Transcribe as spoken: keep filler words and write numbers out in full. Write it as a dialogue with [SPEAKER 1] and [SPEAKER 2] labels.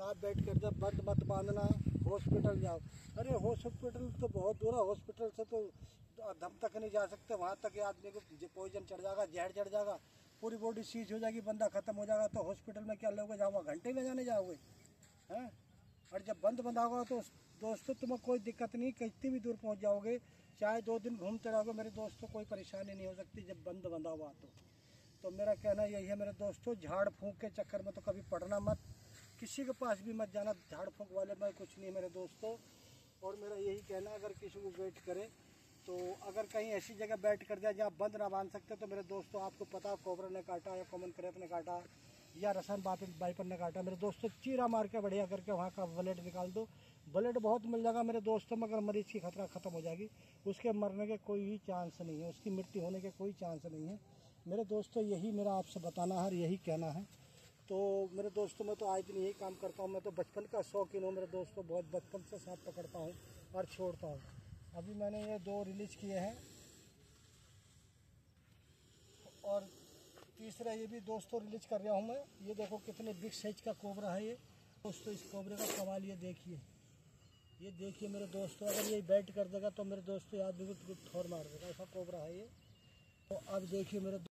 [SPEAKER 1] सांप बैठ कर जब बंद मत बांधना, हॉस्पिटल जाओ। अरे हॉस्पिटल तो बहुत दूर है, हॉस्पिटल से तो दम तक नहीं जा सकते, वहाँ तक आदमी को पॉइजन चढ़ जाएगा, जहर चढ़ जाएगा, पूरी बॉडी सीज हो जाएगी, बंदा खत्म हो जाएगा। तो हॉस्पिटल में क्या लोगे, जाओगे घंटे में जाने जाओगे हैं। और जब बंद बंदा होगा तो दोस्तों तुम्हें कोई दिक्कत नहीं, कितनी भी दूर पहुँच जाओगे, चाहे दो दिन घूमते रहोगे मेरे दोस्तों, कोई परेशानी नहीं हो सकती जब बंद बंदा हुआ तो। तो मेरा कहना यही है मेरे दोस्तों, झाड़ फूंक के चक्कर में तो कभी पड़ना मत, किसी के पास भी मत जाना, झाड़ फूंक वाले में कुछ नहीं मेरे दोस्तों। और मेरा यही कहना है, अगर किसी को वेट करे तो अगर कहीं ऐसी जगह बैठ कर दिया जहाँ बंद ना बांध सकते, तो मेरे दोस्तों आपको पता कोबरा ने काटा या कॉमन क्रेप ने काटा या रसन बाइपर ने काटा, मेरे दोस्तों चीरा मार के बढ़िया करके वहाँ का ब्लड निकाल दो। ब्लड बहुत मिल जाएगा मेरे दोस्तों, मगर मरीज की खतरा ख़त्म हो जाएगी, उसके मरने के कोई ही चांस नहीं है, उसकी मृत्यु होने के कोई चांस नहीं है मेरे दोस्तों। यही मेरा आपसे बताना है, यही कहना है। तो मेरे दोस्तों मैं तो आज दिन यही काम करता हूँ, मैं तो बचपन का शौकीन हूँ मेरे दोस्तों, बहुत बचपन से सांप पकड़ता हूँ और छोड़ता हूँ। अभी मैंने ये दो रिलीज किए हैं और तीसरा ये भी दोस्तों रिलीज कर रहा हूँ मैं। ये देखो कितने बिग साइज का कोबरा है ये दोस्तों, इस कोबरे का कमाल ये देखिए, ये देखिए मेरे दोस्तों, अगर ये बैठ कर देगा तो मेरे दोस्तों याद भी ठोर मार देगा, ऐसा कोबरा है ये। तो अब देखिए मेरे